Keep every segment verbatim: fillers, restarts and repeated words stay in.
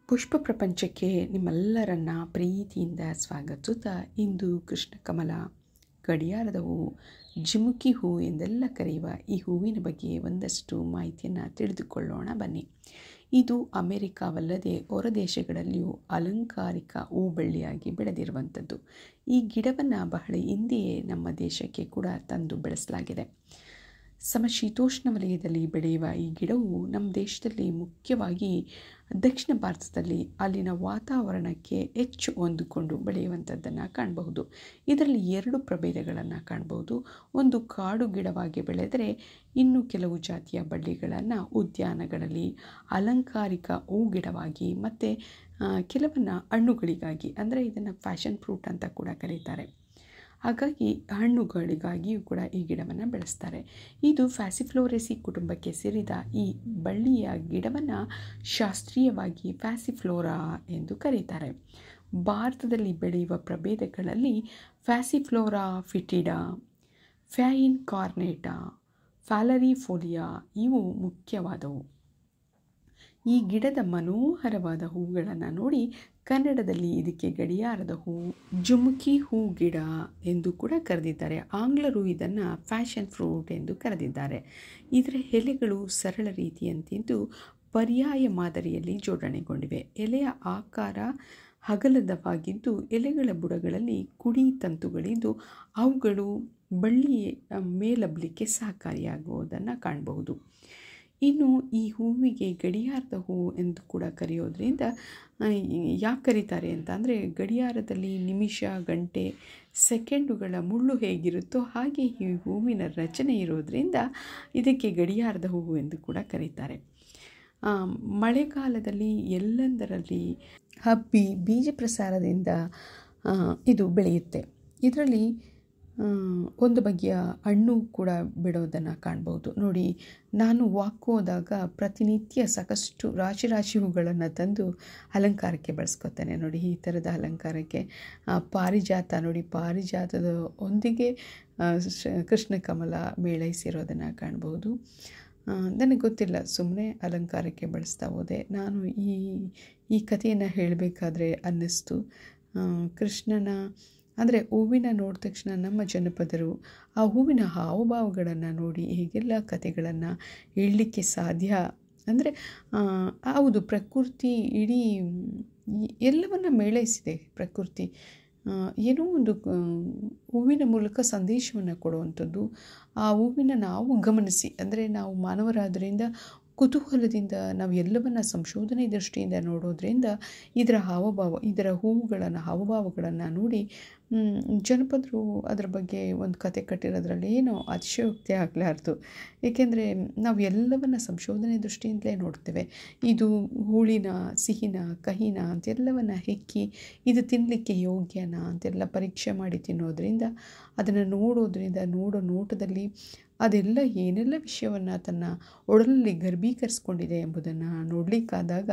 ಪುಷ್ಪ ಪ್ರಪಂಚಕ್ಕೆ ನಿಮ್ಮೆಲ್ಲರನ್ನ ಪ್ರೀತಿಯಿಂದ ಸ್ವಾಗತಿಸುತ್ತಾ ಇಂದು ಕೃಷ್ಣ ಕಮಲ, ಗಡಿಯಾರದ ಹೂವು, ಜಿಮುಕಿ ಹೂವು ಎಂದೆಲ್ಲ ಕರೆಯುವ ಈ ಹೂವಿನ ಬಗ್ಗೆ ಒಂದಷ್ಟು ಮಾಹಿತಿಯನ್ನು ತಿಳಿದುಕೊಳ್ಳೋಣ ಬನ್ನಿ. ಇದು ಅಮೆರಿಕವಲ್ಲದೆ ಹೊರ ದೇಶಗಳಲ್ಲಿಯೂ ಅಲಂಕಾರಿಕ ಹೂಬಳ್ಳಿಯಾಗಿ ಬೆಳೆದಿರುವಂಥದ್ದು. ಈ ಗಿಡವನ್ನು ಬಹಳ ಹಿಂದೆಯೇ ನಮ್ಮ ದೇಶಕ್ಕೆ ಕೂಡ ತಂದು ಬೆಳೆಸಲಾಗಿದೆ. ಸಮಶೀತೋಷ್ಣ ವಲಯದಲ್ಲಿ ಬೆಳೆಯುವ ಈ ಗಿಡವು ನಮ್ಮ ದೇಶದಲ್ಲಿ ಮುಖ್ಯವಾಗಿ ದಕ್ಷಿಣ ಭಾರತದಲ್ಲಿ ಅಲ್ಲಿನ ವಾತಾವರಣಕ್ಕೆ ಹೆಚ್ಚು ಹೊಂದಿಕೊಂಡು ಬೆಳೆಯುವಂಥದ್ದನ್ನು ಕಾಣಬಹುದು. ಇದರಲ್ಲಿ ಎರಡು ಪ್ರಭೇದಗಳನ್ನು ಕಾಣಬಹುದು. ಒಂದು ಕಾಡು ಗಿಡವಾಗಿ ಬೆಳೆದರೆ ಇನ್ನು ಕೆಲವು ಜಾತಿಯ ಬಳ್ಳಿಗಳನ್ನು ಉದ್ಯಾನಗಳಲ್ಲಿ ಅಲಂಕಾರಿಕ ಹೂ ಗಿಡವಾಗಿ ಮತ್ತು ಕೆಲವನ್ನು ಹಣ್ಣುಗಳಿಗಾಗಿ, ಅಂದರೆ ಇದನ್ನು ಫ್ಯಾಷನ್ ಫ್ರೂಟ್ ಅಂತ ಕೂಡ ಕರೀತಾರೆ. ಹಾಗಾಗಿ ಹಣ್ಣುಗಳಿಗಾಗಿಯೂ ಕೂಡ ಈ ಗಿಡವನ್ನು ಬೆಳೆಸ್ತಾರೆ. ಇದು ಫ್ಯಾಸಿಫ್ಲೋರೇಸಿ ಕುಟುಂಬಕ್ಕೆ ಸೇರಿದ ಈ ಬಳ್ಳಿಯ ಗಿಡವನ್ನು ಶಾಸ್ತ್ರೀಯವಾಗಿ ಫ್ಯಾಸಿಫ್ಲೋರಾ ಎಂದು ಕರೀತಾರೆ. ಭಾರತದಲ್ಲಿ ಬೆಳೆಯುವ ಪ್ರಭೇದಗಳಲ್ಲಿ ಫ್ಯಾಸಿಫ್ಲೋರಾ ಫಿಟಿಡಾ, ಫ್ಯಾಯಿನ್ ಕಾರ್ನೇಟಾ, ಫ್ಯಾಲರಿಫೋಲಿಯಾ ಇವು ಮುಖ್ಯವಾದವು. ಈ ಗಿಡದ ಮನೋಹರವಾದ ಹೂಗಳನ್ನು ನೋಡಿ ಕನ್ನಡದಲ್ಲಿ ಇದಕ್ಕೆ ಗಡಿಯಾರದ ಹೂ, ಜುಮುಕಿ ಹೂ ಗಿಡ ಎಂದು ಕೂಡ ಕರೆದಿದ್ದಾರೆ. ಆಂಗ್ಲರು ಇದನ್ನು ಫ್ಯಾಷನ್ ಫ್ರೂಟ್ ಎಂದು ಕರೆದಿದ್ದಾರೆ. ಇದರ ಎಲೆಗಳು ಸರಳ ರೀತಿಯಂತಿದ್ದು ಪರ್ಯಾಯ ಮಾದರಿಯಲ್ಲಿ ಜೋಡಣೆಗೊಂಡಿವೆ. ಎಲೆಯ ಆಕಾರ ಅಗಲದವಾಗಿದ್ದು ಎಲೆಗಳ ಬುಡಗಳಲ್ಲಿ ಕುಡಿ ತಂತುಗಳಿದ್ದು ಅವುಗಳು ಬಳ್ಳಿ ಮೇಲಬ್ಬಲಿಕ್ಕೆ ಸಹಕಾರಿಯಾಗುವುದನ್ನು ಕಾಣಬಹುದು. ಇನ್ನು ಈ ಹೂವಿಗೆ ಗಡಿಯಾರದ ಹೂವು ಎಂದು ಕೂಡ ಕರೆಯೋದ್ರಿಂದ ಯಾಕೆ ಕರೀತಾರೆ ಅಂತ ಅಂದರೆ, ಗಡಿಯಾರದಲ್ಲಿ ನಿಮಿಷ, ಗಂಟೆ, ಸೆಕೆಂಡುಗಳ ಮುಳ್ಳು ಹೇಗಿರುತ್ತೋ ಹಾಗೆ ಈ ಹೂವಿನ ರಚನೆ ಇರೋದರಿಂದ ಇದಕ್ಕೆ ಗಡಿಯಾರದ ಹೂವು ಎಂದು ಕೂಡ ಕರೀತಾರೆ. ಮಳೆಗಾಲದಲ್ಲಿ ಎಲ್ಲೆಂದರಲ್ಲಿ ಹಬ್ಬಿ ಬೀಜ ಪ್ರಸಾರದಿಂದ ಇದು ಬೆಳೆಯುತ್ತೆ. ಇದರಲ್ಲಿ ಒಂದು ಬಗೆಯ ಹಣ್ಣು ಕೂಡ ಬಿಡೋದನ್ನು ಕಾಣ್ಬೋದು. ನೋಡಿ, ನಾನು ವಾಕ್ ಹೋದಾಗ ಪ್ರತಿನಿತ್ಯ ಸಾಕಷ್ಟು ರಾಶಿ ರಾಶಿ ಹೂಗಳನ್ನು ತಂದು ಅಲಂಕಾರಕ್ಕೆ ಬಳಸ್ಕೊತೇನೆ. ನೋಡಿ, ಈ ಥರದ ಅಲಂಕಾರಕ್ಕೆ ಪಾರಿಜಾತ, ನೋಡಿ ಪಾರಿಜಾತದ ಒಂದಿಗೆ ಕೃಷ್ಣ ಕಮಲ ಮೇಳೈಸಿರೋದನ್ನು ಕಾಣ್ಬೋದು. ನನಗೆ ಗೊತ್ತಿಲ್ಲ, ಸುಮ್ಮನೆ ಅಲಂಕಾರಕ್ಕೆ ಬಳಸ್ತಾ ಹೋದೆ. ನಾನು ಈ ಈ ಕಥೆಯನ್ನು ಹೇಳಬೇಕಾದ್ರೆ ಅನ್ನಿಸ್ತು, ಕೃಷ್ಣನ ಅಂದರೆ ಹೂವಿನ ನೋಡಿದ ತಕ್ಷಣ ನಮ್ಮ ಜನಪದರು ಆ ಹೂವಿನ ಹಾವಭಾವಗಳನ್ನು ನೋಡಿ ಹೇಗೆಲ್ಲ ಕಥೆಗಳನ್ನು ಹೇಳಲಿಕ್ಕೆ ಸಾಧ್ಯ. ಅಂದರೆ ಹೌದು, ಪ್ರಕೃತಿ ಇಡೀ ಎಲ್ಲವನ್ನು ಮೇಳೈಸಿದೆ. ಪ್ರಕೃತಿ ಏನೋ ಒಂದು ಹೂವಿನ ಮೂಲಕ ಸಂದೇಶವನ್ನು ಕೊಡುವಂಥದ್ದು. ಆ ಹೂವಿನ ನಾವು ಗಮನಿಸಿ, ಅಂದರೆ ನಾವು ಮಾನವರಾದ್ದರಿಂದ ಕುತೂಹಲದಿಂದ ನಾವು ಎಲ್ಲವನ್ನು ಸಂಶೋಧನೆ ದೃಷ್ಟಿಯಿಂದ ನೋಡೋದ್ರಿಂದ ಇದರ ಹಾವಭಾವ, ಇದರ ಹೂವುಗಳನ್ನು ಹಾವಭಾವಗಳನ್ನು ನೋಡಿ ಜನಪದರು ಅದರ ಬಗ್ಗೆ ಒಂದು ಕತೆ ಕಟ್ಟಿರೋದ್ರಲ್ಲಿ ಏನೋ ಅತಿಶಯೋಕ್ತಿ ಆಗಲಾರ್ದು. ಏಕೆಂದರೆ ನಾವು ಎಲ್ಲವನ್ನು ಸಂಶೋಧನೆ ದೃಷ್ಟಿಯಿಂದಲೇ ನೋಡ್ತೇವೆ. ಇದು ಹುಳಿನ, ಸಿಹಿನ, ಕಹಿನ ಅಂತೆಲ್ಲವನ್ನು ಹೆಕ್ಕಿ ಇದು ತಿನ್ನಲಿಕ್ಕೆ ಯೋಗ್ಯನಾ ಅಂತೆಲ್ಲ ಪರೀಕ್ಷೆ ಮಾಡಿ ತಿನ್ನೋದ್ರಿಂದ, ಅದನ್ನು ನೋಡೋದ್ರಿಂದ, ನೋಡೋ ನೋಟದಲ್ಲಿ ಅದೆಲ್ಲ ಏನೆಲ್ಲ ವಿಷಯವನ್ನು ತನ್ನ ಒಡಲಲ್ಲಿ ಗರ್ಭೀಕರಿಸ್ಕೊಂಡಿದೆ ಎಂಬುದನ್ನು ನೋಡಲಿಕ್ಕಾದಾಗ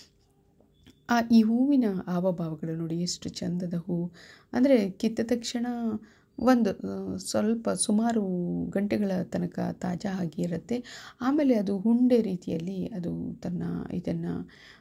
ಆ ಈ ಹೂವಿನ ಹಾವಭಾವಗಳು ನೋಡಿ ಎಷ್ಟು ಚಂದದ ಹೂವು. ಅಂದರೆ ಕಿತ್ತ ತಕ್ಷಣ ಒಂದು ಸ್ವಲ್ಪ ಸುಮಾರು ಗಂಟೆಗಳ ತನಕ ತಾಜಾ ಆಗಿ ಇರುತ್ತೆ. ಆಮೇಲೆ ಅದು ಹುಂಡೆ ರೀತಿಯಲ್ಲಿ ಅದು ತನ್ನ ಇದನ್ನು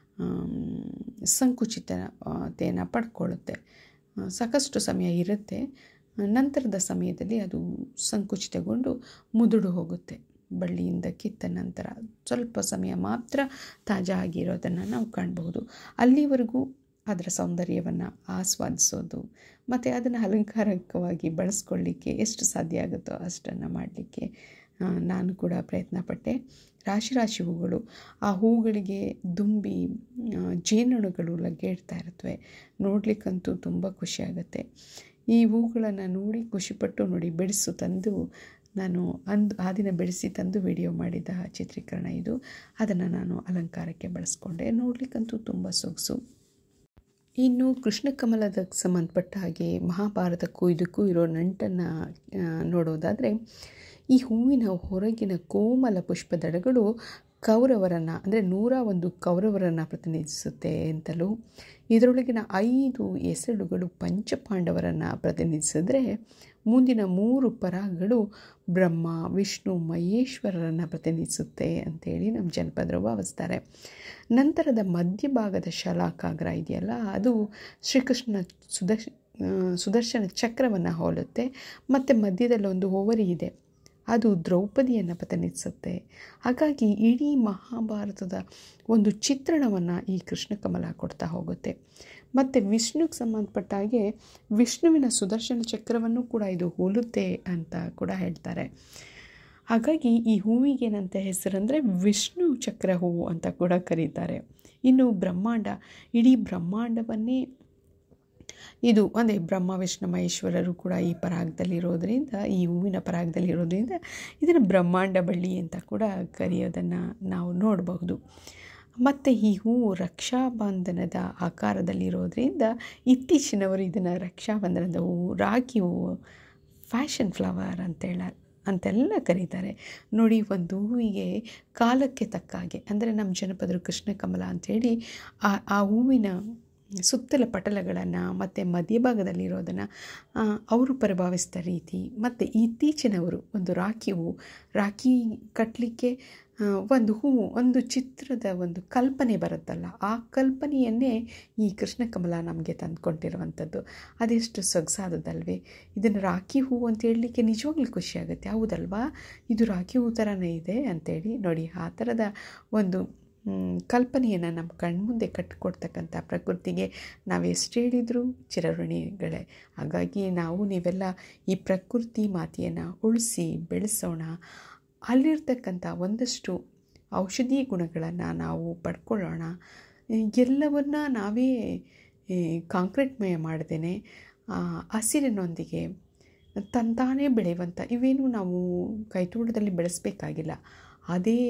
ಸಂಕುಚಿತತೆಯನ್ನು ಪಡ್ಕೊಳ್ಳುತ್ತೆ. ಸಾಕಷ್ಟು ಸಮಯ ಇರುತ್ತೆ. ನಂತರದ ಸಮಯದಲ್ಲಿ ಅದು ಸಂಕುಚಿತಗೊಂಡು ಮುದುಡು ಹೋಗುತ್ತೆ. ಬಳ್ಳಿಯಿಂದ ಕಿತ್ತ ನಂತರ ಸ್ವಲ್ಪ ಸಮಯ ಮಾತ್ರ ತಾಜಾ ಆಗಿರೋದನ್ನು ನಾವು ಕಾಣಬಹುದು. ಅಲ್ಲಿವರೆಗೂ ಅದರ ಸೌಂದರ್ಯವನ್ನು ಆಸ್ವಾದಿಸೋದು ಮತ್ತು ಅದನ್ನು ಅಲಂಕಾರಿಕವಾಗಿ ಬಳಸ್ಕೊಳ್ಳಿಕ್ಕೆ ಎಷ್ಟು ಸಾಧ್ಯ ಆಗುತ್ತೋ ಅಷ್ಟನ್ನು ಮಾಡಲಿಕ್ಕೆ ನಾನು ಕೂಡ ಪ್ರಯತ್ನಪಟ್ಟೆ. ರಾಶಿ ರಾಶಿ ಹೂಗಳು, ಆ ಹೂಗಳಿಗೆ ದುಂಬಿ ಜೇನುಗಳು ಲಗ್ಗೆಡ್ತಾ ಇರುತ್ತವೆ. ನೋಡಲಿಕ್ಕಂತೂ ತುಂಬ ಖುಷಿಯಾಗುತ್ತೆ. ಈ ಹೂಗಳನ್ನು ನೋಡಿ ಖುಷಿಪಟ್ಟು ನೋಡಿ ಬೆಳೆಸು ತಂದು ನಾನು ಅಂದು ಆ ದಿನ ಬೆಳೆಸಿ ತಂದು ವಿಡಿಯೋ ಮಾಡಿದ ಚಿತ್ರೀಕರಣ ಇದು. ಅದನ್ನು ನಾನು ಅಲಂಕಾರಕ್ಕೆ ಬಳಸ್ಕೊಂಡೆ. ನೋಡಲಿಕ್ಕಂತೂ ತುಂಬ ಸೊಗಸು. ಇನ್ನು ಕೃಷ್ಣ ಕಮಲದಕ್ಕೆ ಸಂಬಂಧಪಟ್ಟ ಹಾಗೆ ಮಹಾಭಾರತಕ್ಕೂ ಇದಕ್ಕೂ ಇರೋ ನಂಟನ್ನು ನೋಡೋದಾದರೆ, ಈ ಹೂವಿನ ಹೊರಗಿನ ಕೋಮಲ ಪುಷ್ಪದಳಗಳು ಕೌರವರನ್ನು ಅಂದರೆ ನೂರ ಒಂದು ಕೌರವರನ್ನು ಪ್ರತಿನಿಧಿಸುತ್ತೆ ಅಂತಲೂ, ಇದರೊಳಗಿನ ಐದು ಎಸಳುಗಳು ಪಂಚಪಾಂಡವರನ್ನು ಪ್ರತಿನಿಧಿಸಿದ್ರೆ ಮುಂದಿನ ಮೂರು ಪರಾಗಗಳು ಬ್ರಹ್ಮ, ವಿಷ್ಣು, ಮಹೇಶ್ವರರನ್ನು ಪ್ರತಿನಿಧಿಸುತ್ತೆ ಅಂಥೇಳಿ ನಮ್ಮ ಜನಪದರು ಭಾವಿಸ್ತಾರೆ. ನಂತರದ ಮಧ್ಯಭಾಗದ ಶಲಾಕಾಗ್ರ ಇದೆಯಲ್ಲ, ಅದು ಶ್ರೀಕೃಷ್ಣ ಸುದರ್ಶ ಸುದರ್ಶನ ಚಕ್ರವನ್ನು ಹೋಲುತ್ತೆ. ಮತ್ತು ಮಧ್ಯದಲ್ಲಿ ಒಂದು ಓವರಿ ಇದೆ, ಅದು ದ್ರೌಪದಿಯನ್ನು ಪ್ರತಿನಿಧಿಸುತ್ತೆ. ಹಾಗಾಗಿ ಇಡೀ ಮಹಾಭಾರತದ ಒಂದು ಚಿತ್ರಣವನ್ನು ಈ ಕೃಷ್ಣ ಕಮಲ ಕೊಡ್ತಾ ಹೋಗುತ್ತೆ. ಮತ್ತು ವಿಷ್ಣುಗೆ ಸಂಬಂಧಪಟ್ಟ ಹಾಗೆ ವಿಷ್ಣುವಿನ ಸುದರ್ಶನ ಚಕ್ರವನ್ನು ಕೂಡ ಇದು ಹೋಲುತ್ತೆ ಅಂತ ಕೂಡ ಹೇಳ್ತಾರೆ. ಹಾಗಾಗಿ ಈ ಹೂವಿಗೆ ಏನಂತ ಹೆಸರಂದರೆ ವಿಷ್ಣು ಚಕ್ರ ಹೂವು ಅಂತ ಕೂಡ ಕರೀತಾರೆ. ಇನ್ನು ಬ್ರಹ್ಮಾಂಡ, ಇಡೀ ಬ್ರಹ್ಮಾಂಡವನ್ನೇ ಇದು ಅಂದರೆ ಬ್ರಹ್ಮ, ವಿಷ್ಣು, ಮಹೇಶ್ವರರು ಕೂಡ ಈ ಪರಾಗದಲ್ಲಿರೋದ್ರಿಂದ, ಈ ಹೂವಿನ ಪರಾಗದಲ್ಲಿರೋದ್ರಿಂದ ಇದನ್ನು ಬ್ರಹ್ಮಾಂಡ ಬಳ್ಳಿ ಅಂತ ಕೂಡ ಕರೆಯೋದನ್ನು ನಾವು ನೋಡಬಹುದು. ಮತ್ತು ಈ ಹೂವು ರಕ್ಷಾಬಂಧನದ ಆಕಾರದಲ್ಲಿರೋದ್ರಿಂದ ಇತ್ತೀಚಿನವರು ಇದನ್ನು ರಕ್ಷಾಬಂಧನದ ಹೂವು, ರಾಖಿ ಹೂವು, ಫ್ಯಾಷನ್ ಫ್ಲವರ್ ಅಂತೇಳ ಅಂತೆಲ್ಲ ಕರೀತಾರೆ. ನೋಡಿ, ಒಂದು ಹೂವಿಗೆ ಕಾಲಕ್ಕೆ ತಕ್ಕ ಹಾಗೆ, ಅಂದರೆ ನಮ್ಮ ಜನಪದರು ಕೃಷ್ಣ ಕಮಲ ಅಂಥೇಳಿ ಆ ಆ ಹೂವಿನ ಸುತ್ತಲ ಪಟಲಗಳನ್ನು ಮತ್ತು ಮಧ್ಯಭಾಗದಲ್ಲಿರೋದನ್ನು ಅವರು ಪರಿಭಾವಿಸಿದ ರೀತಿ, ಮತ್ತು ಇತ್ತೀಚಿನವರು ಒಂದು ರಾಖಿ ಹೂವು, ರಾಖಿ ಕಟ್ಟಲಿಕ್ಕೆ ಒಂದು ಹೂವು, ಒಂದು ಚಿತ್ರದ ಒಂದು ಕಲ್ಪನೆ ಬರುತ್ತಲ್ಲ, ಆ ಕಲ್ಪನೆಯನ್ನೇ ಈ ಕೃಷ್ಣ ಕಮಲ ನಮಗೆ ತಂದುಕೊಂಡಿರುವಂಥದ್ದು. ಅದೆಷ್ಟು ಸೊಗಸಾದದಲ್ವೇ. ಇದನ್ನು ರಾಖಿ ಹೂವು ಅಂತ ಹೇಳಲಿಕ್ಕೆ ನಿಜವಾಗ್ಲೂ ಖುಷಿಯಾಗುತ್ತೆ, ಹೌದಲ್ವಾ? ಇದು ರಾಖಿ ಹೂವು ಥರನೇ ಇದೆ ಅಂಥೇಳಿ. ನೋಡಿ, ಆ ಥರದ ಒಂದು ಕಲ್ಪನೆಯನ್ನು ನಮ್ಮ ಕಣ್ಮುಂದೆ ಕಟ್ಟಿಕೊಡ್ತಕ್ಕಂಥ ಪ್ರಕೃತಿಗೆ ನಾವು ಎಷ್ಟು ಹೇಳಿದರೂ ಚಿರಋಣಿಗಳೇ. ಹಾಗಾಗಿ ನಾವು ನೀವೆಲ್ಲ ಈ ಪ್ರಕೃತಿ ಮಾತೆಯನ್ನು ಉಳಿಸಿ ಬೆಳೆಸೋಣ. ಅಲ್ಲಿರ್ತಕ್ಕಂಥ ಒಂದಷ್ಟು ಔಷಧಿ ಗುಣಗಳನ್ನು ನಾವು ಪಡ್ಕೊಳ್ಳೋಣ. ಎಲ್ಲವನ್ನ ನಾವೇ ಕಾಂಕ್ರೀಟ್ಮಯ ಮಾಡ್ದೇನೆ ಹಸಿರಿನೊಂದಿಗೆ ತಂತಾನೇ ಬೆಳೆಯುವಂಥ, ಇವೇನು ನಾವು ಕೈತೋಟದಲ್ಲಿ ಬೆಳೆಸಬೇಕಾಗಿಲ್ಲ, ಅದೇ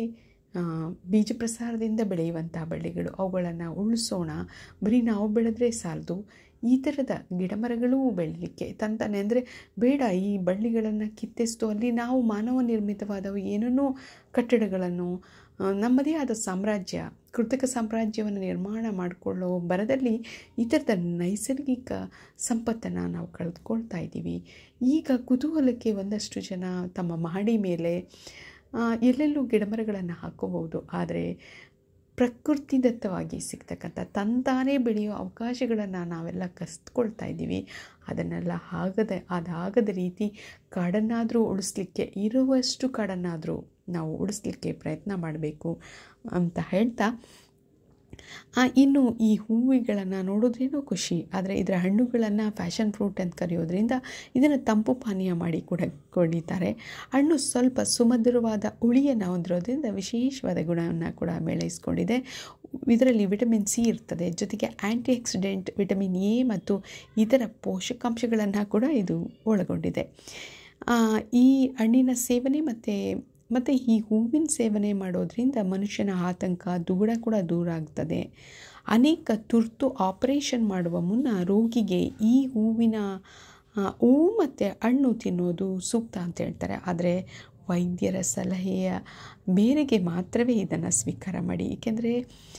ಬೀಜ ಪ್ರಸಾರದಿಂದ ಬೆಳೆಯುವಂಥ ಬಳ್ಳಿಗಳು, ಅವುಗಳನ್ನು ಉಳಿಸೋಣ. ಬರೀ ನಾವು ಬೆಳೆದ್ರೆ ಸಾಲದು, ಈ ಥರದ ಗಿಡಮರಗಳೂ ಬೆಳೀಲಿಕ್ಕೆ ತಂತಾನೆ. ಅಂದರೆ ಬೇಡ ಈ ಬಳ್ಳಿಗಳನ್ನು ಕಿತ್ತೆಸ್ತು ಅಲ್ಲಿ ನಾವು ಮಾನವ ನಿರ್ಮಿತವಾದವು ಏನನ್ನೋ ಕಟ್ಟಡಗಳನ್ನು, ನಮ್ಮದೇ ಆದ ಸಾಮ್ರಾಜ್ಯ, ಕೃತಕ ಸಾಮ್ರಾಜ್ಯವನ್ನು ನಿರ್ಮಾಣ ಮಾಡಿಕೊಳ್ಳೋ ಬರದಲ್ಲಿ ಈ ಥರದ ನೈಸರ್ಗಿಕ ಸಂಪತ್ತನ್ನು ನಾವು ಕಳೆದುಕೊಳ್ತಾ ಇದ್ದೀವಿ. ಈಗ ಕುತೂಹಲಕ್ಕೆ ಒಂದಷ್ಟು ಜನ ತಮ್ಮ ಮಹಡಿ ಮೇಲೆ ಎಲ್ಲೆಲ್ಲೂ ಗಿಡಮರಗಳನ್ನು ಹಾಕೋಬಹುದು, ಆದರೆ ಪ್ರಕೃತಿದತ್ತವಾಗಿ ಸಿಗ್ತಕ್ಕಂಥ ತಂತಾನೇ ಬೆಳೆಯೋ ಅವಕಾಶಗಳನ್ನು ನಾವೆಲ್ಲ ಕಸ್ಕೊಳ್ತಾ ಇದ್ದೀವಿ. ಅದನ್ನೆಲ್ಲ ಆಗದ ಅದಾಗದ ರೀತಿ ಕಾಡನ್ನಾದರೂ ಉಳಿಸ್ಲಿಕ್ಕೆ, ಇರುವಷ್ಟು ಕಾಡನ್ನಾದರೂ ನಾವು ಉಳಿಸ್ಲಿಕ್ಕೆ ಪ್ರಯತ್ನ ಮಾಡಬೇಕು ಅಂತ ಹೇಳ್ತಾ, ಇನ್ನು ಈ ಹೂವುಗಳನ್ನು ನೋಡೋದ್ರೇನೋ ಖುಷಿ, ಆದರೆ ಇದರ ಹಣ್ಣುಗಳನ್ನು ಫ್ಯಾಷನ್ ಫ್ರೂಟ್ ಅಂತ ಕರೆಯೋದ್ರಿಂದ ಇದನ್ನು ತಂಪು ಪಾನೀಯ ಮಾಡಿ ಕೂಡ ಕುಡಿತಾರೆ. ಹಣ್ಣು ಸ್ವಲ್ಪ ಸುಮಧುರವಾದ ಹುಳಿಯನ್ನು ಹೊಂದಿರೋದ್ರಿಂದ ವಿಶೇಷವಾದ ಗುಣವನ್ನು ಕೂಡ ಮೇಳೈಸ್ಕೊಂಡಿದೆ. ಇದರಲ್ಲಿ ವಿಟಮಿನ್ ಸಿ ಇರ್ತದೆ, ಜೊತೆಗೆ ಆ್ಯಂಟಿ ಆಕ್ಸಿಡೆಂಟ್ ವಿಟಮಿನ್ ಎ ಮತ್ತು ಇತರ ಪೋಷಕಾಂಶಗಳನ್ನು ಕೂಡ ಇದು ಒಳಗೊಂಡಿದೆ. ಈ ಹಣ್ಣಿನ ಸೇವನೆ ಮತ್ತು ಮತ್ತು ಈ ಹೂವಿನ ಸೇವನೆ ಮಾಡೋದ್ರಿಂದ ಮನುಷ್ಯನ ಆತಂಕ, ದುಗುಡ ಕೂಡ ದೂರ ಆಗ್ತದೆ. ಅನೇಕ ತುರ್ತು ಆಪರೇಷನ್ ಮಾಡುವ ಮುನ್ನ ರೋಗಿಗೆ ಈ ಹೂವಿನ ಹೂವು ಮತ್ತು ಹಣ್ಣು ತಿನ್ನೋದು ಸೂಕ್ತ ಅಂತ ಹೇಳ್ತಾರೆ. ಆದರೆ ವೈದ್ಯರ ಸಲಹೆಯ ಮೇರೆಗೆ ಮಾತ್ರವೇ ಇದನ್ನು ಸ್ವೀಕಾರ ಮಾಡಿ. ಏಕೆಂದರೆ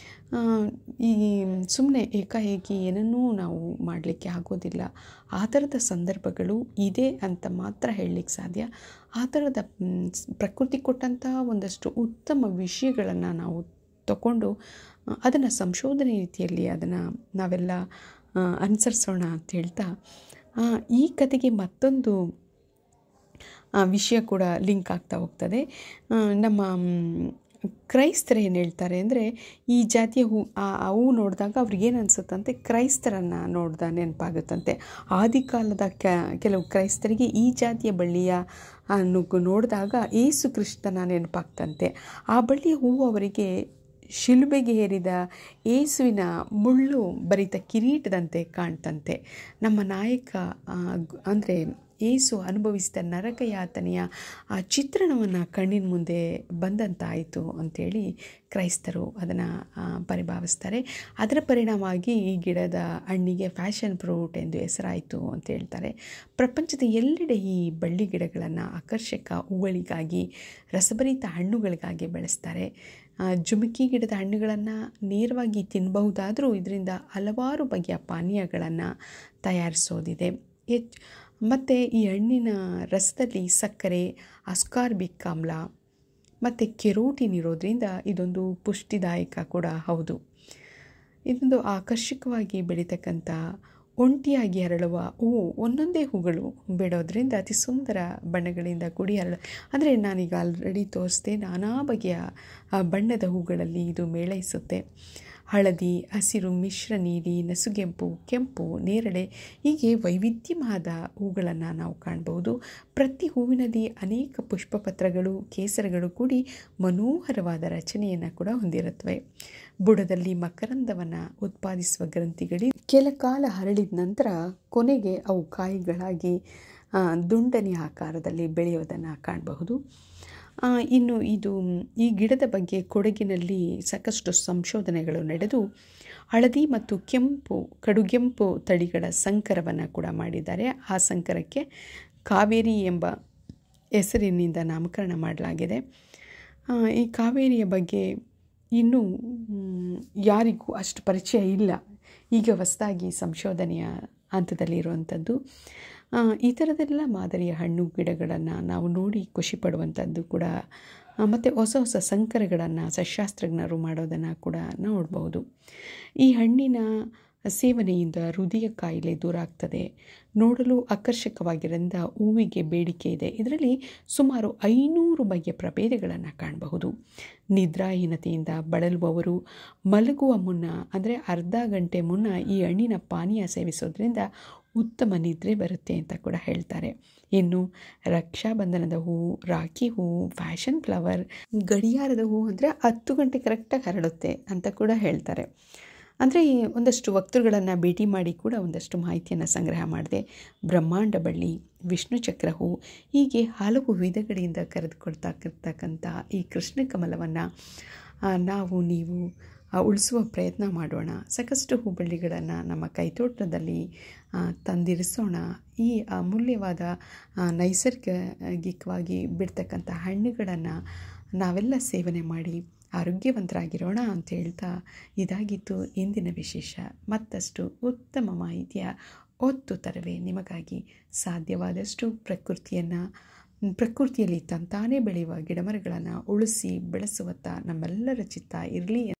ಈ ಸುಮ್ಮನೆ ಏಕಾಏಕಿ ಏನನ್ನೂ ನಾವು ಮಾಡಲಿಕ್ಕೆ ಆಗೋದಿಲ್ಲ. ಆ ಥರದ ಸಂದರ್ಭಗಳು ಇದೆ ಅಂತ ಮಾತ್ರ ಹೇಳಲಿಕ್ಕೆ ಸಾಧ್ಯ. ಆ ಥರದ ಪ್ರಕೃತಿ ಕೊಟ್ಟಂಥ ಒಂದಷ್ಟು ಉತ್ತಮ ವಿಷಯಗಳನ್ನು ನಾವು ತಗೊಂಡು ಅದನ್ನು ಸಂಶೋಧನೆ ರೀತಿಯಲ್ಲಿ ಅದನ್ನು ನಾವೆಲ್ಲ ಅನುಸರಿಸೋಣ ಅಂತ ಹೇಳ್ತಾ, ಈ ಕತೆಗೆ ಮತ್ತೊಂದು ವಿಷಯ ಕೂಡ ಲಿಂಕ್ ಆಗ್ತಾ ಹೋಗ್ತದೆ. ನಮ್ಮ ಕ್ರೈಸ್ತರು ಏನು ಹೇಳ್ತಾರೆ ಅಂದರೆ, ಈ ಜಾತಿಯ ಹೂ ಆ ಹೂ ನೋಡಿದಾಗ ಅವ್ರಿಗೇನು ಅನಿಸುತ್ತಂತೆ, ಕ್ರೈಸ್ತರನ್ನು ನೋಡ್ದ ನೆನಪಾಗುತ್ತಂತೆ. ಆದಿಕಾಲದ ಕೆಲವು ಕ್ರೈಸ್ತರಿಗೆ ಈ ಜಾತಿಯ ಬಳ್ಳಿಯ ನುಗ್ಗು ನೋಡಿದಾಗ ಏಸು ಕ್ರಿಸ್ತನ ನೆನಪಾಗ್ತಂತೆ. ಆ ಬಳ್ಳಿಯ ಹೂವು ಅವರಿಗೆ ಶಿಲುಬೆಗೆ ಏರಿದ ಏಸುವಿನ ಮುಳ್ಳು ಭರಿತ ಕಿರೀಟದಂತೆ ಕಾಣ್ತಂತೆ. ನಮ್ಮ ನಾಯಕ ಅಂದರೆ ಏಸು ಅನುಭವಿಸಿದ ನರಕ ಯಾತನೆಯ ಆ ಚಿತ್ರಣವನ್ನು ಕಣ್ಣಿನ ಮುಂದೆ ಬಂದಂತಾಯಿತು ಅಂಥೇಳಿ ಕ್ರೈಸ್ತರು ಅದನ್ನು ಪರಿಭಾವಿಸ್ತಾರೆ. ಅದರ ಪರಿಣಾಮವಾಗಿ ಈ ಗಿಡದ ಹಣ್ಣಿಗೆ ಫ್ಯಾಷನ್ ಫ್ರೂಟ್ ಎಂದು ಹೆಸರಾಯಿತು ಅಂತ ಹೇಳ್ತಾರೆ. ಪ್ರಪಂಚದ ಎಲ್ಲೆಡೆ ಈ ಬಳ್ಳಿ ಗಿಡಗಳನ್ನು ಆಕರ್ಷಕ ಹೂಗಳಿಗಾಗಿ, ರಸಭರಿತ ಹಣ್ಣುಗಳಿಗಾಗಿ ಬೆಳೆಸ್ತಾರೆ. ಜುಮುಕಿ ಗಿಡದ ಹಣ್ಣುಗಳನ್ನು ನೇರವಾಗಿ ತಿನ್ನಬಹುದಾದರೂ ಇದರಿಂದ ಹಲವಾರು ಬಗೆಯ ಪಾನೀಯಗಳನ್ನು ತಯಾರಿಸೋದಿದೆ. ಹೆಚ್ಚು ಮತ್ತು ಈ ಹಣ್ಣಿನ ರಸದಲ್ಲಿ ಸಕ್ಕರೆ, ಅಸ್ಕಾರ್ಬಿಕ್ ಆಮ್ಲ ಮತ್ತು ಕೆರೋಟಿನ್ ಇರೋದರಿಂದ ಇದೊಂದು ಪುಷ್ಟಿದಾಯಕ ಕೂಡ ಹೌದು. ಇದೊಂದು ಆಕರ್ಷಕವಾಗಿ ಬೆಳೀತಕ್ಕಂಥ ಒಂಟಿಯಾಗಿ ಹರಳುವ ಹೂವು, ಒಂದೊಂದೇ ಹೂಗಳು ಬಿಡೋದ್ರಿಂದ ಅತಿ ಸುಂದರ ಬಣ್ಣಗಳಿಂದ ಕೂಡಿ ಹರಳು ಅಂದರೆ ನಾನೀಗ ಆಲ್ರೆಡಿ ತೋರಿಸ್ದೆ ನಾನಾ ಬಗೆಯ ಬಣ್ಣದ ಹೂಗಳಲ್ಲಿ ಇದು ಮೇಳೈಸುತ್ತೆ. ಹಳದಿ, ಹಸಿರು, ಮಿಶ್ರ ನೀಲಿ, ನಸುಗೆಂಪು, ಕೆಂಪು, ನೇರಳೆ ಹೀಗೆ ವೈವಿಧ್ಯಮಯದ ಹೂಗಳನ್ನು ನಾವು ಕಾಣಬಹುದು. ಪ್ರತಿ ಹೂವಿನಲ್ಲಿ ಅನೇಕ ಪುಷ್ಪಪತ್ರಗಳು, ಕೇಸರಗಳು ಕೂಡಿ ಮನೋಹರವಾದ ರಚನೆಯನ್ನು ಕೂಡ ಹೊಂದಿರುತ್ತವೆ. ಬುಡದಲ್ಲಿ ಮಕರಂದವನ್ನು ಉತ್ಪಾದಿಸುವ ಗ್ರಂಥಿಗಳು ಕೆಲ ಕಾಲ ಹರಳಿದ ನಂತರ ಕೊನೆಗೆ ಅವು ಕಾಯಿಗಳಾಗಿ ದುಂಡನೆಯ ಆಕಾರದಲ್ಲಿ ಬೆಳೆಯೋದನ್ನು ಕಾಣಬಹುದು. ಇನ್ನು ಇದು ಈ ಗಿಡದ ಬಗ್ಗೆ ಕೊಡಗಿನಲ್ಲಿ ಸಾಕಷ್ಟು ಸಂಶೋಧನೆಗಳು ನಡೆದು ಹಳದಿ ಮತ್ತು ಕೆಂಪು, ಕಡುಗೆಂಪು ತಳಿಗಳ ಸಂಕರವನ್ನು ಕೂಡ ಮಾಡಿದ್ದಾರೆ. ಆ ಸಂಕರಕ್ಕೆ ಕಾವೇರಿ ಎಂಬ ಹೆಸರಿನಿಂದ ನಾಮಕರಣ ಮಾಡಲಾಗಿದೆ. ಈ ಕಾವೇರಿಯ ಬಗ್ಗೆ ಇನ್ನೂ ಯಾರಿಗೂ ಅಷ್ಟು ಪರಿಚಯ ಇಲ್ಲ, ಈಗ ಹೊಸದಾಗಿ ಸಂಶೋಧನೆಯ ಹಂತದಲ್ಲಿರುವಂಥದ್ದು. ಈ ಥರದೆಲ್ಲ ಮಾದರಿಯ ಹಣ್ಣು ಗಿಡಗಳನ್ನು ನಾವು ನೋಡಿ ಖುಷಿ ಪಡುವಂಥದ್ದು ಕೂಡ, ಮತ್ತು ಹೊಸ ಹೊಸ ಸಂಕರಗಳನ್ನು ಸಸ್ಯಶಾಸ್ತ್ರಜ್ಞರು ಮಾಡೋದನ್ನು ಕೂಡ ನೋಡ್ಬೋದು. ಈ ಹಣ್ಣಿನ ಸೇವನೆಯಿಂದ ಹೃದಯ ಕಾಯಿಲೆ ದೂರ ಆಗ್ತದೆ. ನೋಡಲು ಆಕರ್ಷಕವಾಗಿರೋದ್ರಿಂದ ಹೂವಿಗೆ ಬೇಡಿಕೆ ಇದೆ. ಇದರಲ್ಲಿ ಸುಮಾರು ಐನೂರು ಬಗೆಯ ಪ್ರಭೇದಗಳನ್ನು ಕಾಣಬಹುದು. ನಿದ್ರಾಹೀನತೆಯಿಂದ ಬಳಲುವವರು ಮಲಗುವ ಮುನ್ನ ಅಂದರೆ ಅರ್ಧ ಗಂಟೆ ಮುನ್ನ ಈ ಹಣ್ಣಿನ ಪಾನೀಯ ಸೇವಿಸೋದ್ರಿಂದ ಉತ್ತಮ ನಿದ್ರೆ ಬರುತ್ತೆ ಅಂತ ಕೂಡ ಹೇಳ್ತಾರೆ. ಇನ್ನು ರಕ್ಷಾಬಂಧನದ ಹೂವು, ರಾಖಿ ಹೂವು, ಫ್ಯಾಷನ್ ಫ್ಲವರ್, ಗಡಿಯಾರದ ಹೂವು ಅಂದರೆ ಹತ್ತು ಗಂಟೆ ಕರೆಕ್ಟಾಗಿ ಹರಡುತ್ತೆ ಅಂತ ಕೂಡ ಹೇಳ್ತಾರೆ. ಅಂದರೆ ಒಂದಷ್ಟು ವಕ್ತೃಗಳನ್ನು ಭೇಟಿ ಮಾಡಿ ಕೂಡ ಒಂದಷ್ಟು ಮಾಹಿತಿಯನ್ನು ಸಂಗ್ರಹ ಮಾಡಿದೆ. ಬ್ರಹ್ಮಾಂಡ ಬಳ್ಳಿ, ವಿಷ್ಣು ಚಕ್ರ ಹೂ ಹೀಗೆ ಹಲವು ವಿಧಗಳಿಂದ ಕರೆದುಕೊಳ್ತಕ್ಕಂಥ ಈ ಕೃಷ್ಣ ಕಮಲವನ್ನು ನಾವು ನೀವು ಉಳಿಸುವ ಪ್ರಯತ್ನ ಮಾಡೋಣ. ಸಾಕಷ್ಟು ಹೂಬಳ್ಳಿಗಳನ್ನು ನಮ್ಮ ಕೈತೋಟದಲ್ಲಿ ತಂದಿರಿಸೋಣ. ಈ ಅಮೂಲ್ಯವಾದ ನೈಸರ್ಗಿಕವಾಗಿ ಬಿಡ್ತಕ್ಕಂಥ ಹಣ್ಣುಗಳನ್ನು ನಾವೆಲ್ಲ ಸೇವನೆ ಮಾಡಿ ಆರೋಗ್ಯವಂತರಾಗಿರೋಣ ಅಂತ ಹೇಳ್ತಾ ಇದಾಗಿತ್ತು ಇಂದಿನ ವಿಶೇಷ. ಮತ್ತಷ್ಟು ಉತ್ತಮ ಮಾಹಿತಿಯ ಒತ್ತು ತರವೇ ನಿಮಗಾಗಿ. ಸಾಧ್ಯವಾದಷ್ಟು ಪ್ರಕೃತಿಯನ್ನು ಪ್ರಕೃತಿಯಲ್ಲಿ ತಂತಾನೇ ಬೆಳೆಯುವ ಗಿಡಮರಗಳನ್ನು ಉಳಿಸಿ ಬೆಳೆಸುವತ್ತ ನಮ್ಮೆಲ್ಲರ ಚಿತ್ತ ಇರಲಿ.